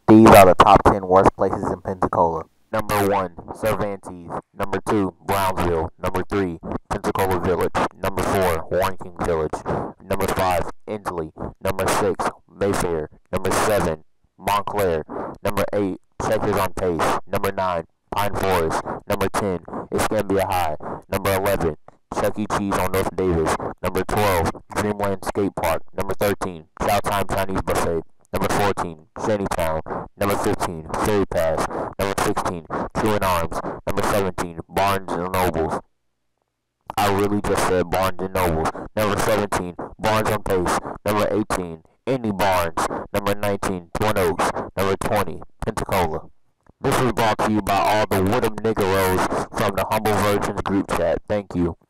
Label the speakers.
Speaker 1: These are the top 10 worst places in Pensacola. Number 1, Cervantes. Number 2, Brownsville. Number 3, Pensacola Village. Number 4, Warrington Village. Number 5, Inslee. Number 6, Mayfair. Number 7, Montclair. Number 8, Checkers on Pace. Number 9, Pine Forest. Number 10, Escambia High. Number 11, Chuck E. Cheese on North Davis. Number 12, Dreamland Skate Park. Number 13, Chowtime Chinese Buffet. Number 14, Shantytown. Number 15, Ferry Pass. Number 16, Truant Arms. Number 17, Barnes and Nobles. I really just said Barnes and Nobles. Number 17, Barnes on Pace. Number 18, Indy Barnes. Number 19, Twin Oaks. Number 20, Pensacola. This was brought to you by all the Woodham Niggeros from the Humble Virgins group chat. Thank you.